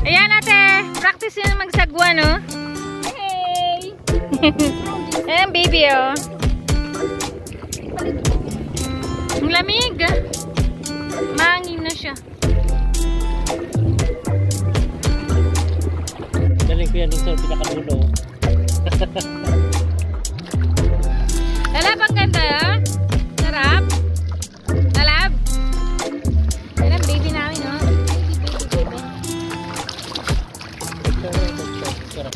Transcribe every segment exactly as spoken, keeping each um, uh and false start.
Ayan ate, practice yun magsagwa, no? Hey! Ayan baby, oh. Ang lamig. Mangin na siya. Galing ko yan dun sa pinakadulo. Talab, ang ganda, ah. Sarap. Talab. Ayan ang baby namin, no? Baby, baby, baby.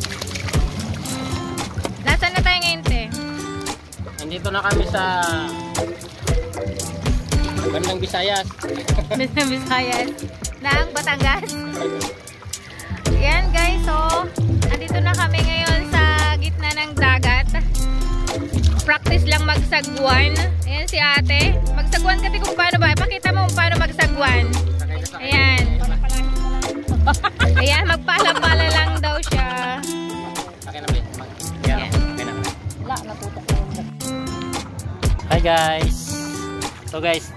Nasaan na tayo ngayon, te? Nandito na kami sa bandang Visayas. Bandang Visayas. Ng Batangas. Yan guys, so andito na kami ngayon sa gitna ng dagat. Practice lang magsagwan. Ayan si ate. Magsagwan kasi kung paano ba. Pakita mo kung paano magsagwan. Ayan. Ayan, magpala-pala lang daw siya. Okay na ba? Ayan. Okay na. Wala, natutok na yun. Hi guys. So guys.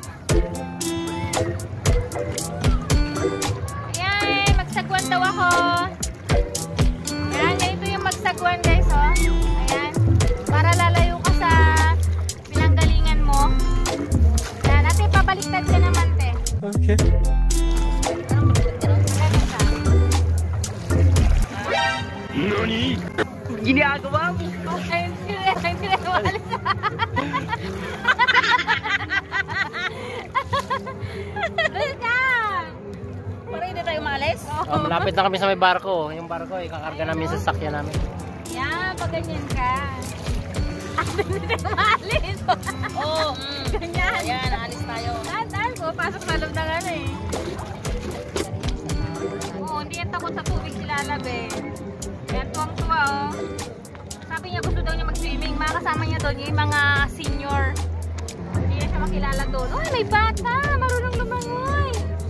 Ayan, magsagwan daw ako. Ayan, ganito yung magsagwan guys, oh. Ayan. Para lalayo ka sa pinanggalingan mo. Ayan, ate, pabaliktad ka naman, te. Okay. Nani? Ginagawa mo? Ayun, sila, ayun, sila, walis. Balik na! Para hindi tayo maalis? Oh, malapit na kami sa may barko. Yung barko, ikakarga namin sa sasakyan namin. Yan, pag ganyan ka. Ah, hindi tayo maalis. Oo. Mm. Ganyan. Ayan, alis tayo. Tahan-tahan ko, pasok sa loob na ano eh. Oo, hindi yan takot sa tubig si Lalab eh. Yan, tuwang-tuwa oh. Sabi niya gusto daw niya mag-swimming. Mga kasama niya doon yung mga senior. Hindi niya siya makilala doon. Uy, may bata! Marunong lumangoy!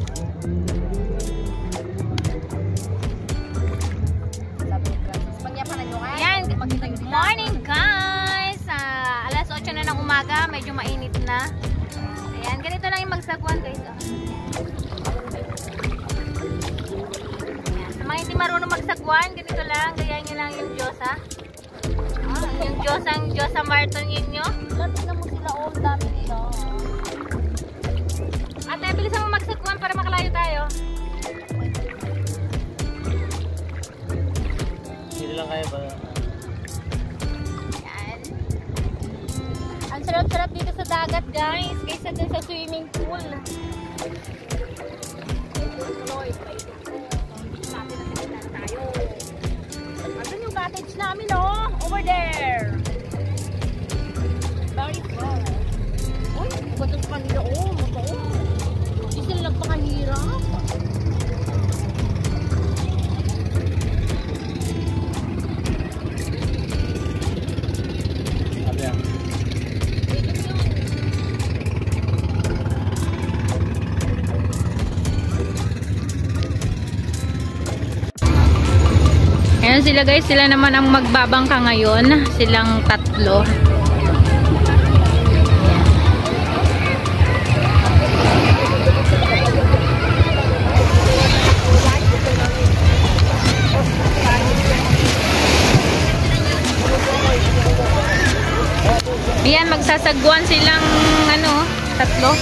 Yan, morning guys! Uh, alas otso na ng umaga, medyo mainit na. Ayan, ganito lang yung magsagwan guys. Oh. Sa mga hindi marunong magsagwan, ganito lang, gayahin nyo lang yung Diyosa. Ah, yung Diyosang Diyosa Martin ninyo. Tingnan mo sila, oh, dami nila. Ate, bilisan mo magsagwan para makalayo tayo. Hindi lang kaya ba? Yan. Ang sarap-sarap dito sa dagat guys, kaysa dun sa swimming pool. Andun yung cottage namin, oh, over there. Very cool. Uy, batos kanila, oh, mata, oh. Hindi sila nagpakahirap. Sabi yan. Ayan sila guys, sila naman ang magbabangka ngayon. Silang tatlo. Ayan, magsasagwan silang ano, tatlo.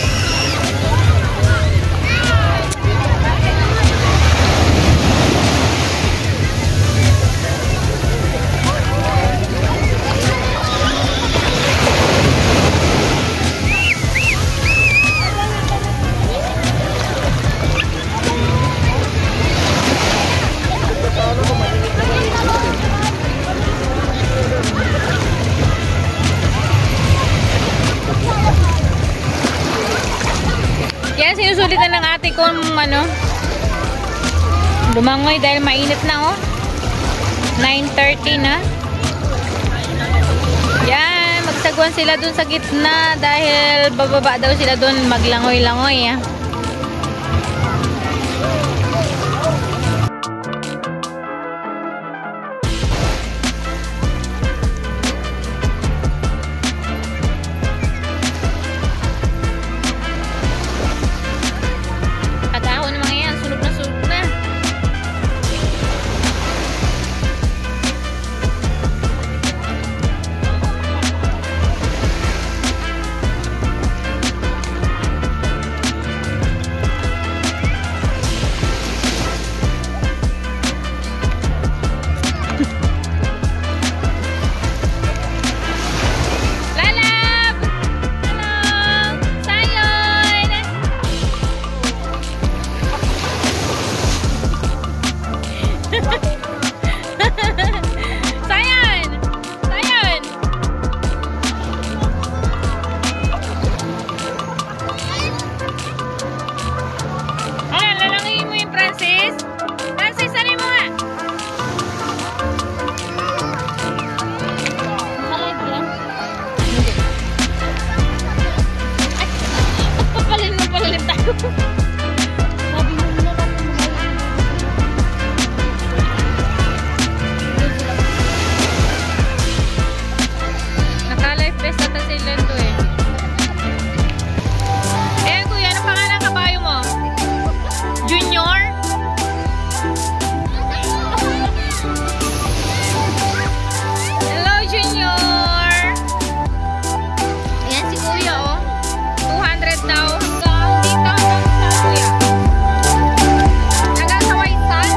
Yan, sinusulitan ng ate ko ano, lumangoy dahil mainit na oh. nine thirty na. Yan, magsagwan sila dun sa gitna dahil bababa daw sila dun maglangoy-langoy ah. Sabi mo na lang kung Naka-life vest ata sila to eh. Eh kuya, ano pangalan ng kabayo mo? Junior? Hello Junior! Ayan si kuya oh. two hundred daw. Hanggang dito hanggang sa kuya. Hanggang sa White Sun.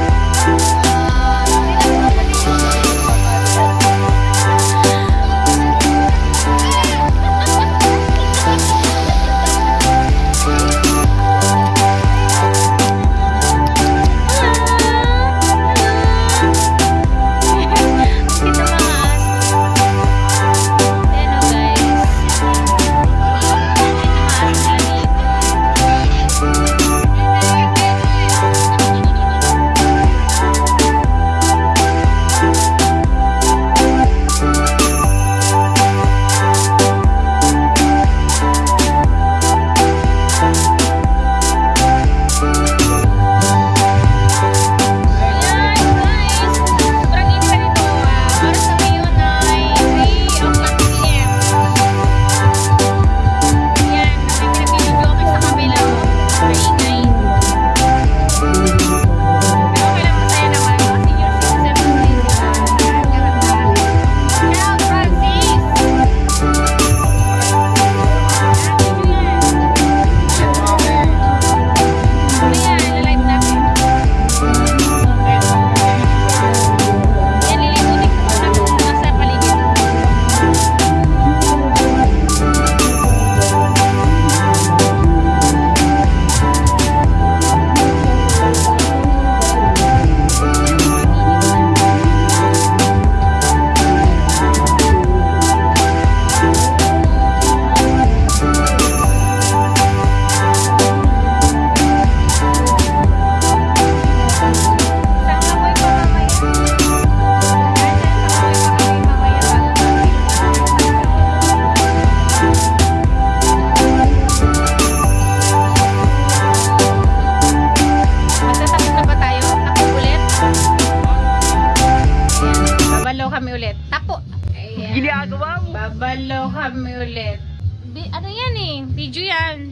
Babalo kami ulit. Bi ano yan eh? Video yan.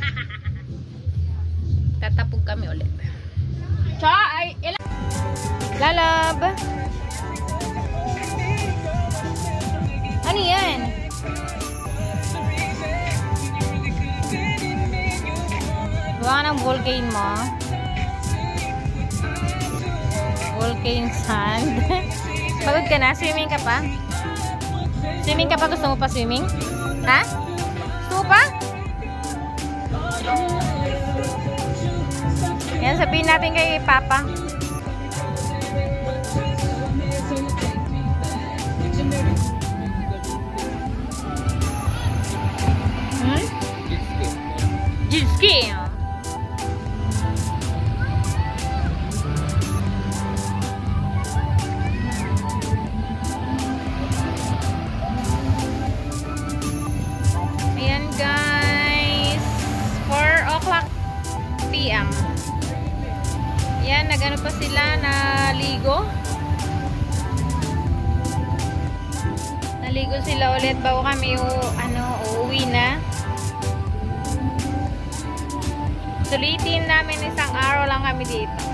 Tatapog kami ulit. Cha, ay, ilan? Lalab. Ano yan? Gawa ka ng volcano mo. Volcano sand. Pagod ka na? Swimming ka pa? Swimming ka pa? Gusto mo pa swimming? Ha? Gusto mo pa? Yan, sabihin natin kay Papa. Hmm? Jet ski. Ayan guys, four o'clock p m Yan, nagano pa sila, naligo. Naligo sila ulit bago kami u, ano, uuwi na. Sulitin namin isang araw lang kami dito.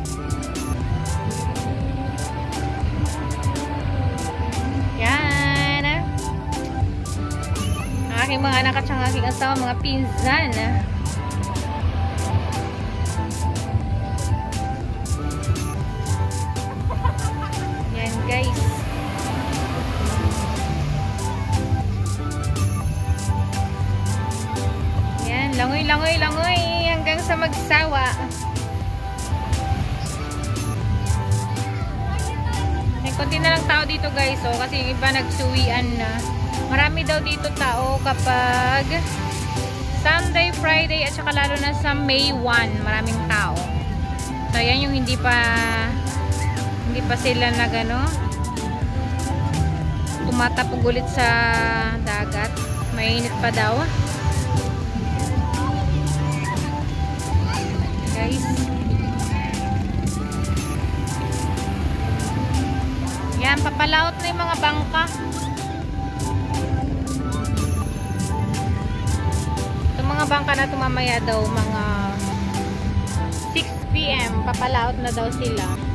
Yan. Ang aking mga anak at ang aking asawa, mga pinsan. Yan guys. Yan, langoy, langoy, langoy hanggang sa magsawa. May konti na lang tao dito guys, oh, kasi yung iba nagsuwian na. Marami daw dito tao kapag Sunday, Friday at saka lalo na sa May first, maraming tao. So yan yung hindi pa hindi pa sila nagano tumatapog ulit sa dagat. Mainit pa daw. Papalaot na yung mga bangka. Itong mga bangka na tumamaya daw mga six p m papalaot na daw sila.